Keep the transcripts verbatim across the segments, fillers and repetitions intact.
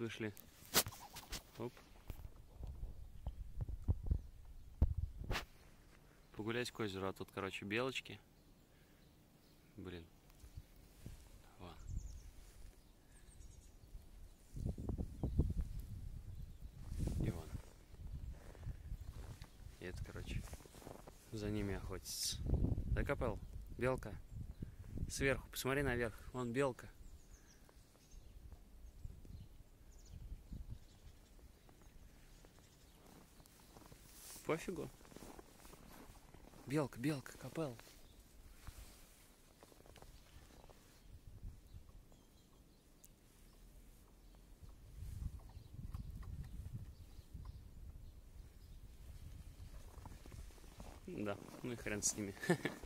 вышли. Оп. Погулять к озеру, а тут, короче, белочки. Блин. Вон. И вон. И это, короче, за ними охотится. Да, Капел? Белка. Сверху, посмотри наверх. Вон белка. Пофигу. Белка, белка, Капел. Да, ну и хрен с ними.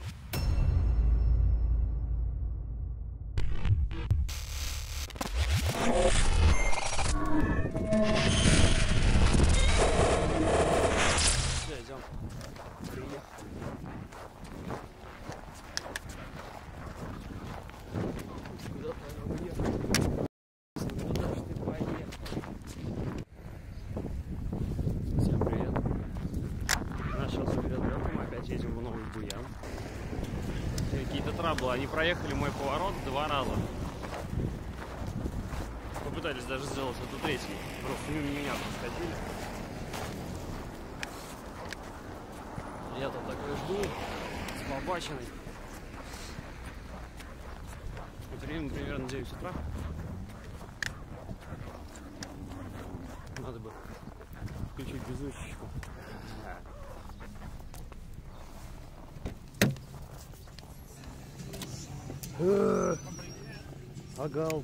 Все, идем. Приехали. Куда ты уехал? Куда ж ты поехал? Всем привет. Нас сейчас заберет лёгко, мы опять едем в Новый Буян. Какие-то траблы. Они проехали мой поворот два раза. Попытались даже сделать эту третий. Просто мимо меня проскочили. Я там такой жду, с побаченной. Время примерно девять утра. Надо бы включить беззвучечку. Агал.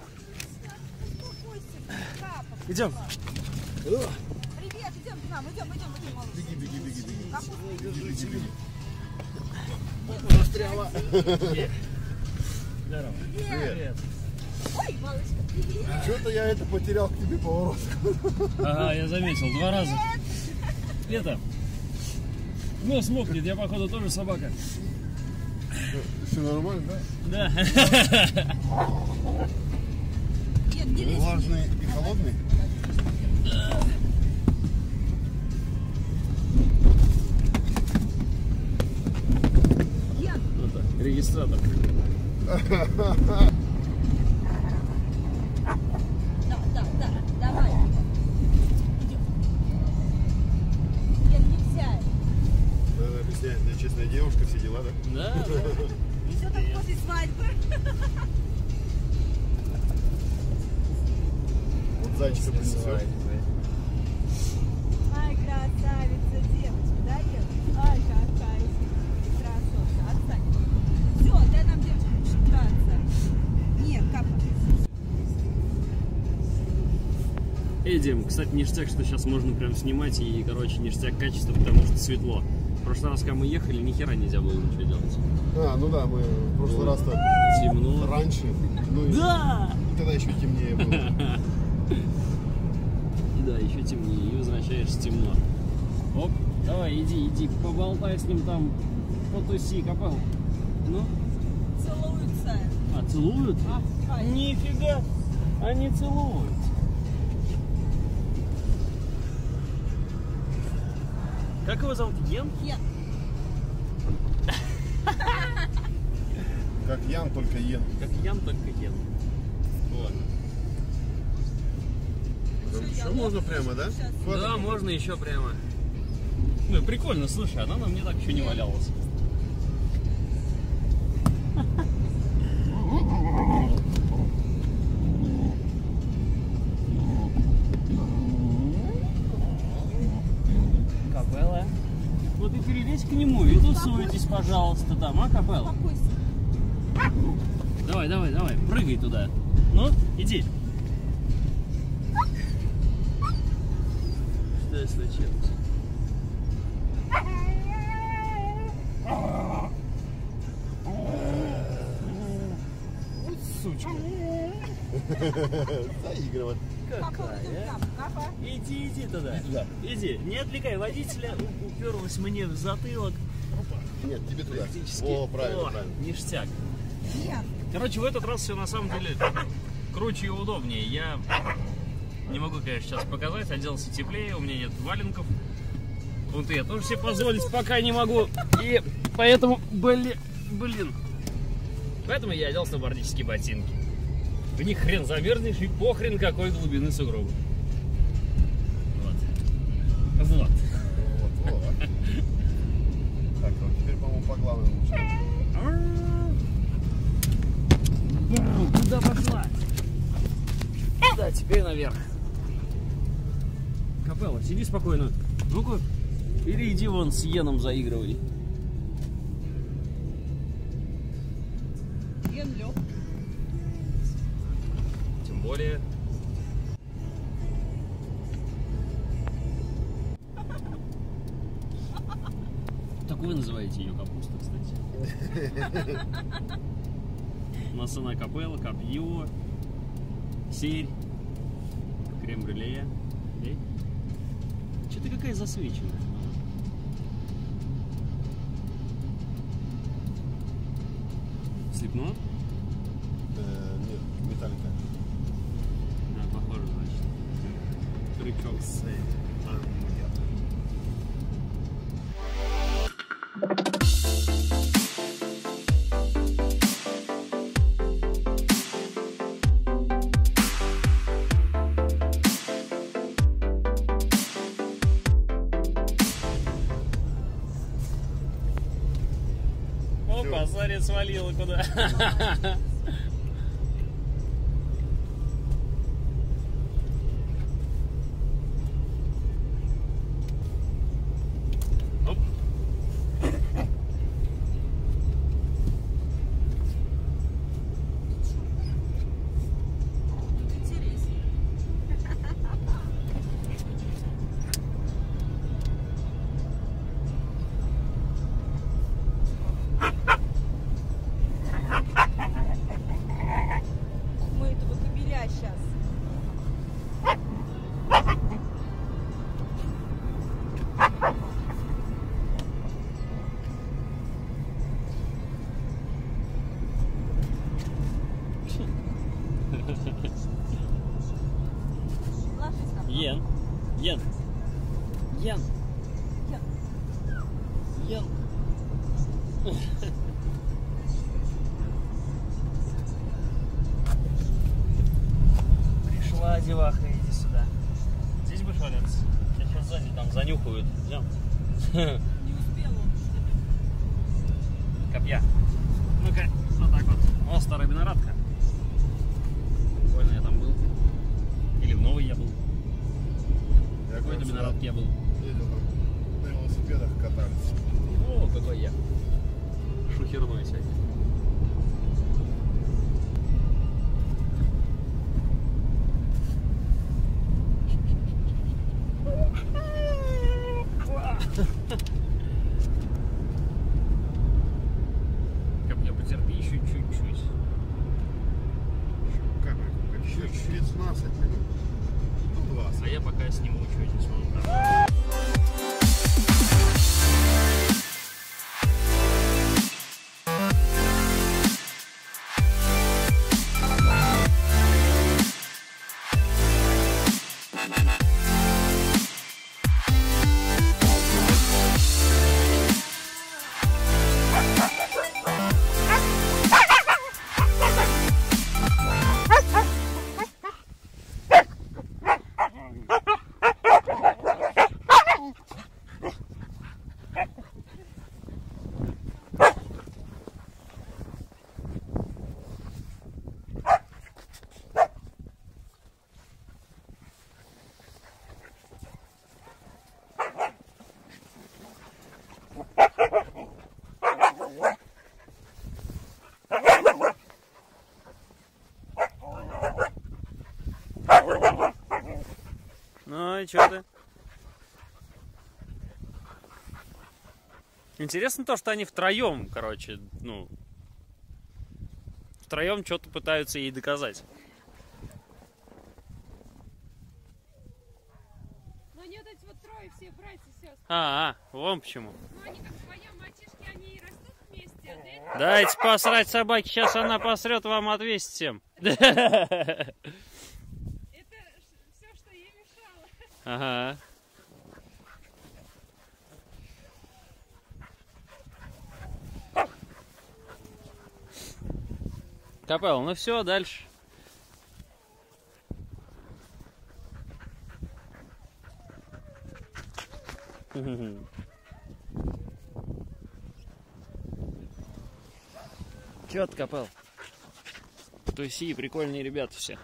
Идем. Привет, идем к нам, идем, идем, идем, малыш. Беги, беги, беги, беги. Беги, беги. Застряла. Здорово. Привет. Ой, малышка, привет. Что-то я это потерял к тебе поворот. Ага, я заметил, два раза. Это, нос мокнет, я походу тоже собака. Все нормально, да? Да. Влажный и холодный? Вот так, регистратор. Да, да, да, давай. Идем. Нет, нельзя. Надо объяснять, я честная девушка, все дела, да? Да, да. И все так после свадьбы. Вот зайчика принесешь. Ай, красавица девочка, да, Ев? Ай, какая красотка. Отстань. Все, дай нам девочку считаться. Нет, капа. Эй, Дим, кстати, ништяк, что сейчас можно прям снимать и, короче, ништяк качества, потому что светло. В прошлый раз, когда мы ехали, ни хера нельзя было ничего делать. А, ну да, мы в прошлый раз-то Темно. раньше. Ну, Да! И тогда еще темнее было. Да, еще темнее, и возвращаешься темно. Оп, давай, иди, иди, поболтай с ним там, потуси, Капел. Ну? Целуются. А, целуют? А, Нифига! Они целуют. Как его зовут? Ген? Ген. Как Ян, только Йен. Как Ян, только Ген. Вот. Еще можно прямо, да? Да, можно еще прямо. Ну, прикольно, слушай, она на мне так еще не валялась. Капелла. Вот и перелезь к нему и тусуйтесь, пожалуйста, там, а, Капелла? Давай, давай, давай, прыгай туда. Ну, иди. Что случилось? Вот сучка. Заигрывать. Какая? Иди, иди туда. Туда. Иди. Не отвлекай водителя. У- Уперлась мне в затылок. Нет, тебе туда. Практически. О, правильно, О, правильно. ништяк. Ген. Короче, в этот раз все на самом деле круче и удобнее. Я не могу, конечно, сейчас показать. Оделся теплее, у меня нет валенков. Вот и я тоже себе позволить пока не могу. И поэтому, блин, блин. Поэтому я оделся на бордические ботинки. В них хрен замерзнешь и похрен какой глубины сугроба. Вот. Вот. Вот, вот. Так, вот теперь, по-моему, по главному лучше. Куда пошла? Да, теперь наверх. Капелла, сиди спокойно. Ну-ка. Или иди вон с Йеном заигрывай. Йен лег. Тем более. Так вы называете ее капуста, кстати. У нас она капелла, копье, серь, крем-брюле. Что-то какая засвеченная. Слепнот? Э, нет, металлика. Да, похоже, значит. Крючок. Сейф. А, нет. Опа, Заря свалила куда. Оп. Интересно. Мы этого кобеля сейчас. Ложись там. Йен. Йен. Йен. Йен. Йен. Пришла деваха, иди сюда. Здесь будешь валяться? Я сейчас сзади там занюхают. Идем. Не успел он. Копья. Ну-ка, вот так вот. О, старая винорадка. Больно я там был. Или в новой я был. Я В какой-то винорадке я был. ездил там, на велосипедах катались. О, какой я. Шухерной сегодня. Копья, потерпи еще чуть-чуть. Как бы, еще пятнадцать минут. Ну, двадцать. А я пока сниму что-нибудь вон там. Ну и что ты? Интересно то, что они втроем, короче, ну, втроем что-то пытаются ей доказать. Но они вот эти вот трое, все братья и сестры. А, а, вон почему. Ну они как вдвоем мальчишки, они и растут вместе. А для Дайте посрать собаки, сейчас она посрет, вам отвесит всем. Это ш- все, что ей мешала. Ага. Капелла, ну все, дальше. Чё ты, Капелл? Туси, прикольные ребята все.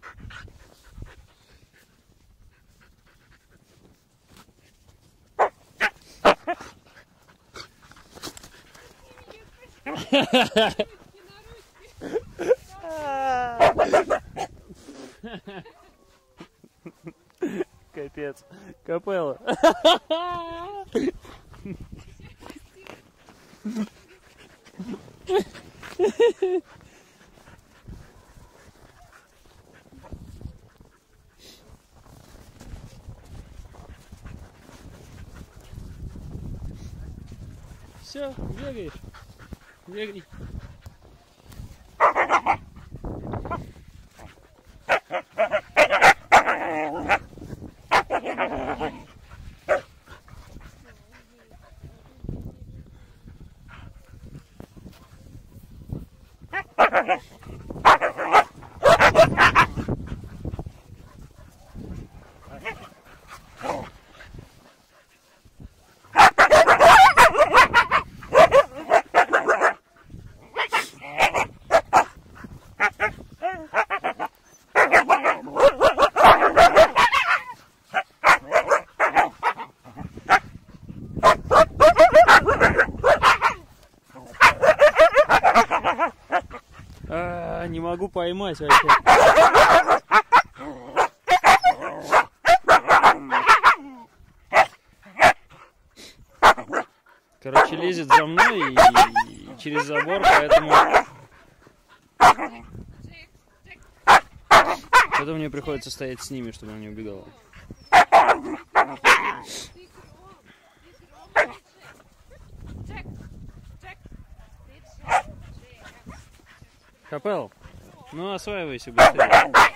Капец. Капелла. Все, бегаешь. Бегай. А, не могу поймать вообще. Короче, лезет за мной и через забор, поэтому потом мне приходится стоять с ними, чтобы она не убегала. Капелл, ну осваивайся быстрее.